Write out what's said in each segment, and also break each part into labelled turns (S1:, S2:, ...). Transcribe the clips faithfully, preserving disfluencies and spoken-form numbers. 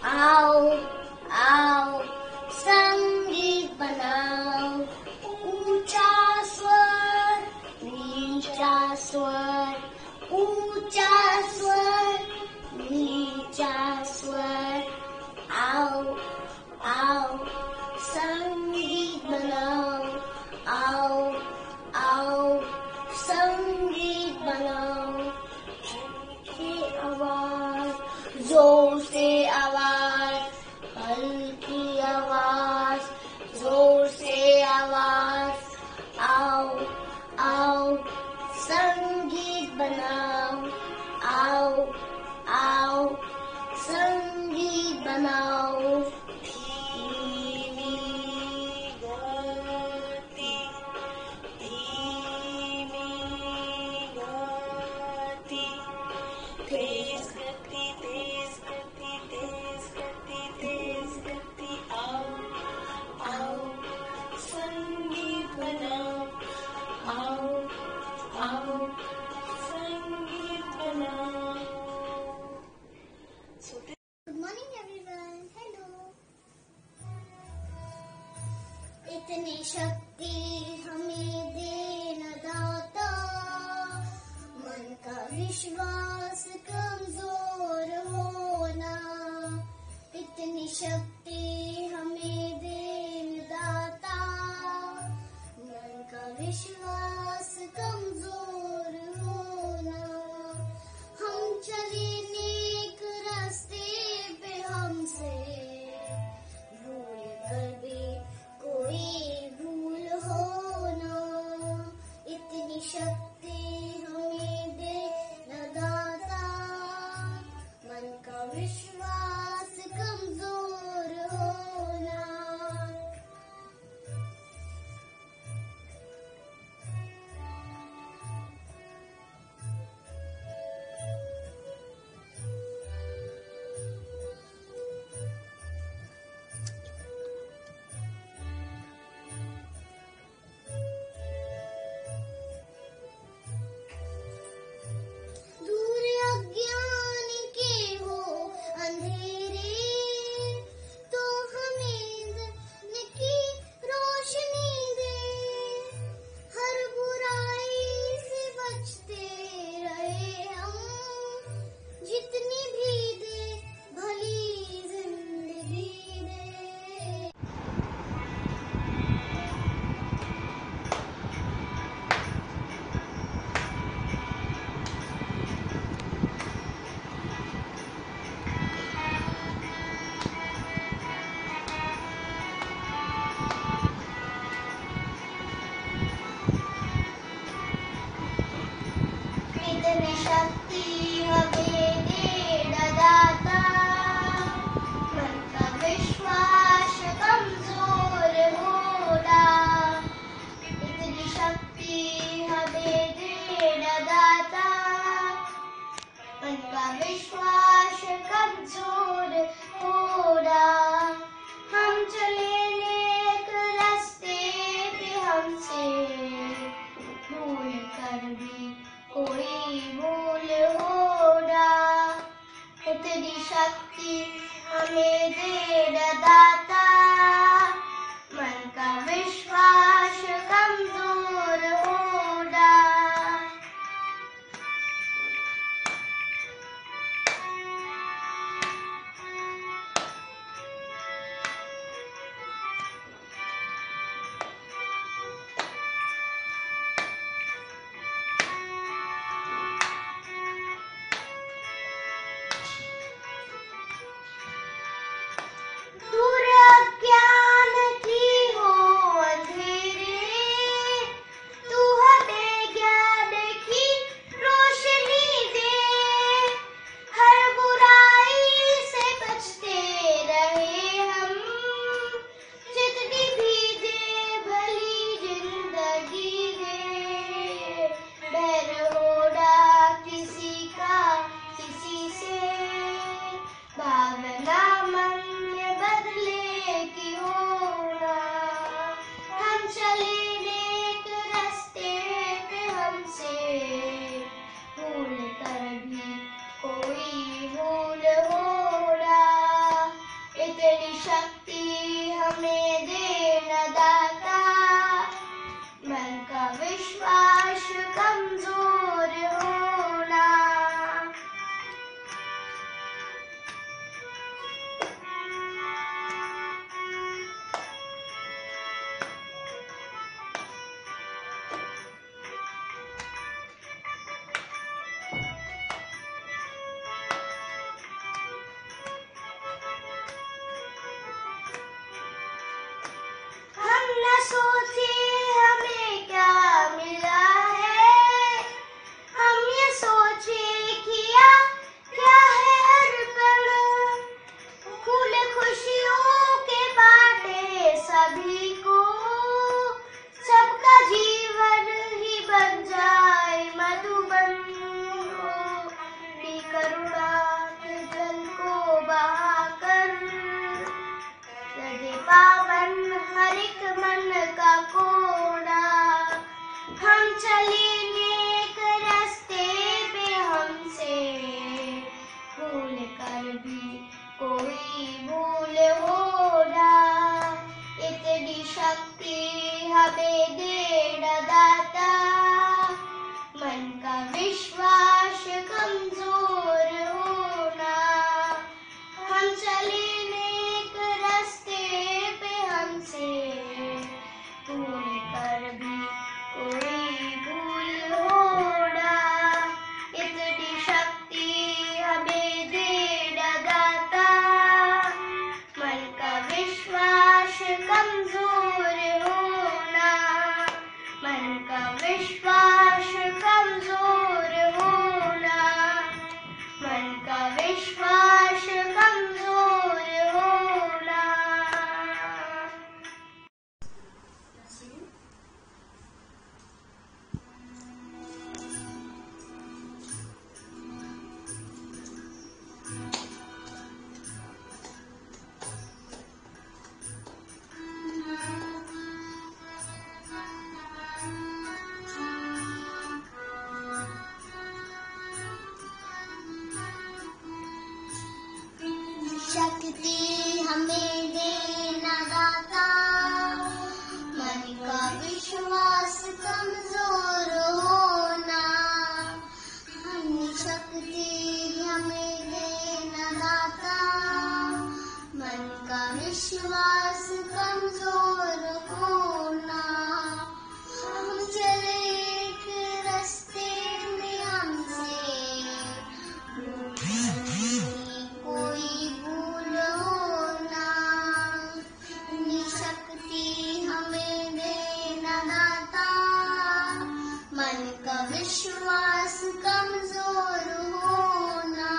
S1: आओ आओ संगीत बनाओ, ऊंचा स्वर नीचा स्वर, ऊंचा स्वर नीचा स्वर। आओ आओ संगीत बनाओ, आओ आओ संगीत बनाओ। हल्की आवाज जोर से आवाज, हल्की आवाज जोर से आवाज। आओ आओ संगीत बनाओ, आओ आओ संगीत बनाओ। धीमी गति, धीमी गति, तेज गति, तेज गति, तेज गति, तेज गति। आओ आओ संगीत बनाओ, आओ आओ संगीत बनाओ। Good morning everyone, hello. इतनी शक्ति हमें देना दाता, मन का विश्वास कमजोर होना। इतनी शक्ति हमें देना दाता, मन का विश्वास कमजोर होना। हम चले नेक रास्ते पे, हमसे भूल कर भी कोई भूल होना। इतनी शक्ति हमें दे न दाता, मन का विश्वास कमजोर होना। दूर अज्ञान के हो अंधेरे, तो हमें दिन की रोशनी दे। हर बुराई से बचते रहे हम, जितनी भी दे भली जिंदगी दे। इतनी शक्ति हमें देना दाता, मन का विश्वास कमजोर होना। इतनी शक्ति हमें देना दाता, मन का विश्वास कमजोर होना। हम चले नेक रास्ते पे, हमसे भूल कर भी कोई भूल होना। इतनी शक्ति हमें देना दाता, मन का विश्वास कमजोर होना। दूर अज्ञान की हो अंधेरे, तू हमें ज्ञान की रोशनी दे। हर बुराई से बचते रहे हम, जितनी भी दे भली जिंदगी दे। डर होना किसी का किसी से, भावना मन में बदले की होना। हम चले नेक रास्ते पे, हमसे भूल कर भी कोई भूल होना। शक्ति हमें देना दाता, मन का विश्वास कमजोर होना। हम चले एक रास्ते में, हमसे कोई भूल होना। शक्ति हमें देना दाता, मन का विश्वास कमजोर होना।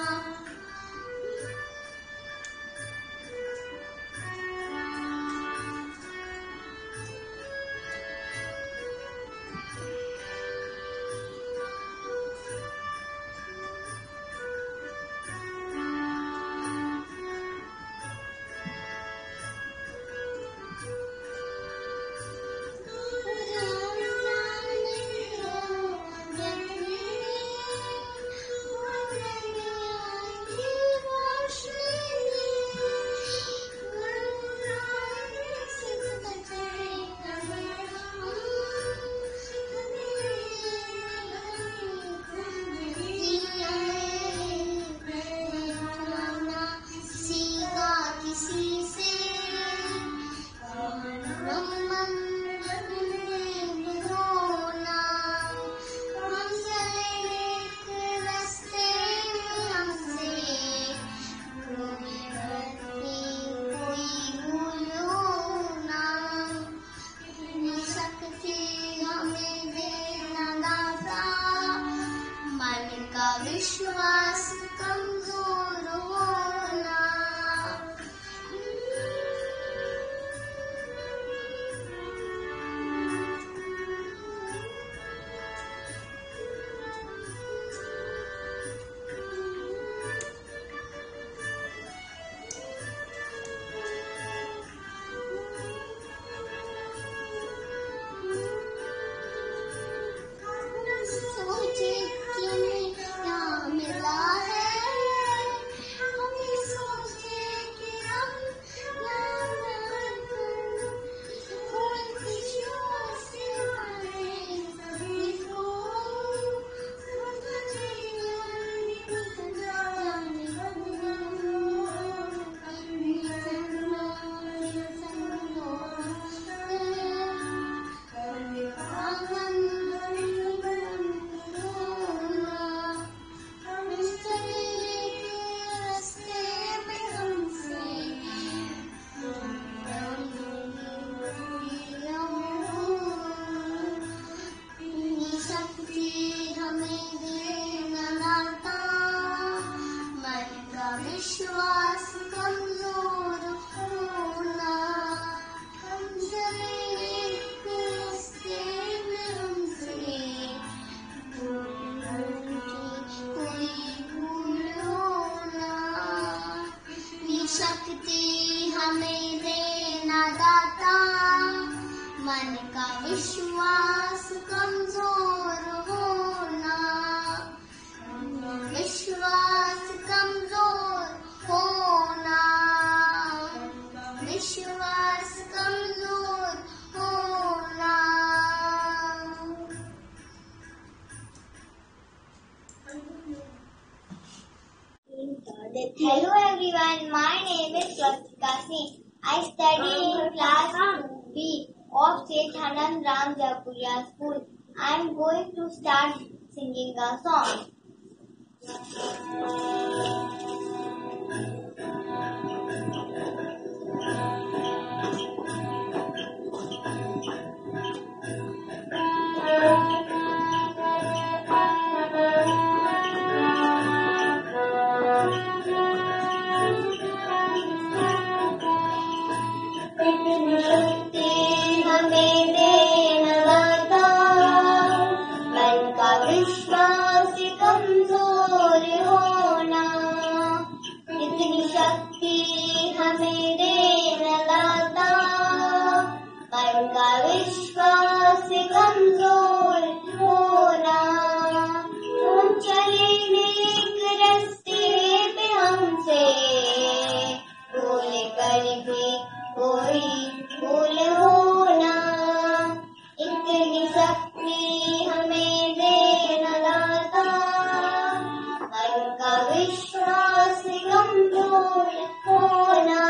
S1: विश्वास कमजोर होना। सोचे कि क्या मिला है, हमें सोचे कि हम खुशियों से भरे सभी को विश्वास कमजोर होना। हम चले एक रास्ते में, हमसे कोई भूल होना। ये शक्ति हमें देना दाता, मन का विश्वास कमजोर होना। विश्वास कमजोर होना, विश्वास कमजोर होना।
S2: Hello everyone, my name is Swastika Singh. I study in class two B of Sethanand Ram Japuria School. I am going to start singing a song.
S1: शक्ति हमें देना दाता, मन का विश्वास कमजोर होना।
S2: मन का विश्वास कमजोर होना।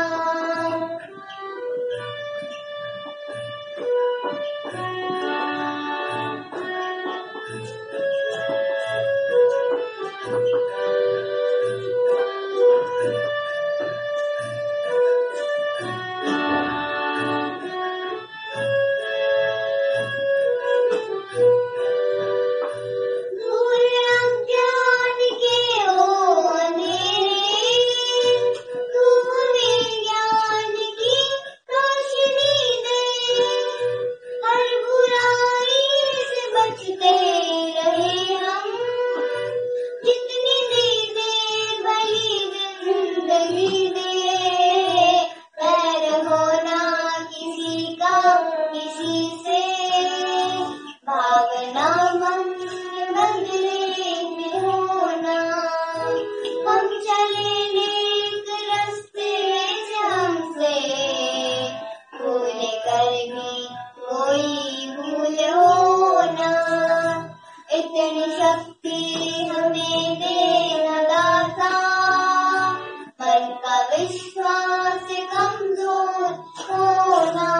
S2: इतनी शक्ति हमें देना दाता, मन का विश्वास कमजोर होना।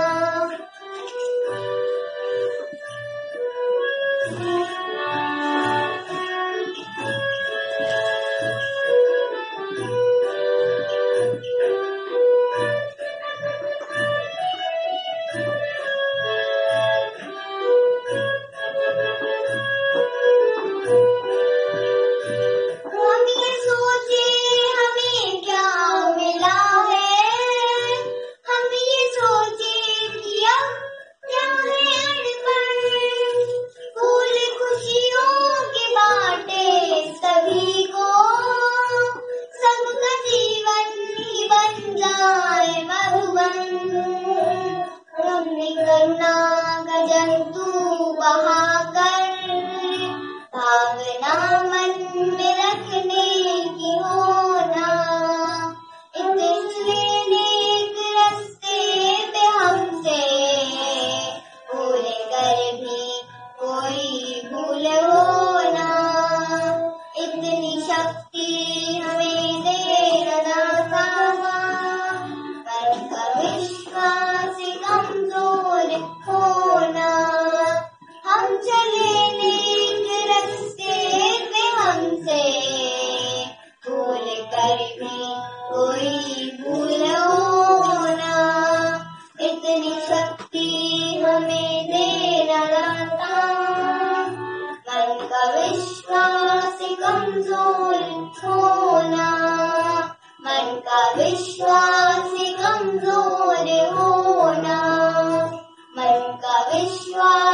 S2: करुणा का जंतु बहाकर भावना मन में रखने की होना। इतने नेक रास्ते पे हमसे भूल कर भी कोई भूल होना। इतनी शक्ति हमें देना दाता, मन का विश्वास कमजोर होना। हम चले नेक रास्ते पे हमसे भूल कर भी कोई भूल होना। इतनी शक्ति हमें देना दाता, मन का विश्वास कमजोर होना। मन का विश्वास कमजोर होना। मन का विश्वास